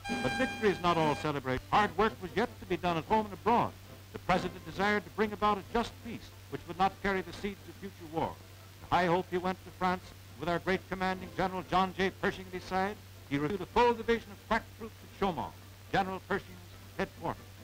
But victory is not all celebration. Hard work was yet to be done at home and abroad. The President desired to bring about a just peace, which would not carry the seeds of future war. To high hope he went to France with our great commanding General John J. Pershing at his side. He reviewed a full division of crack troops at Chaumont, General Pershing's headquarters.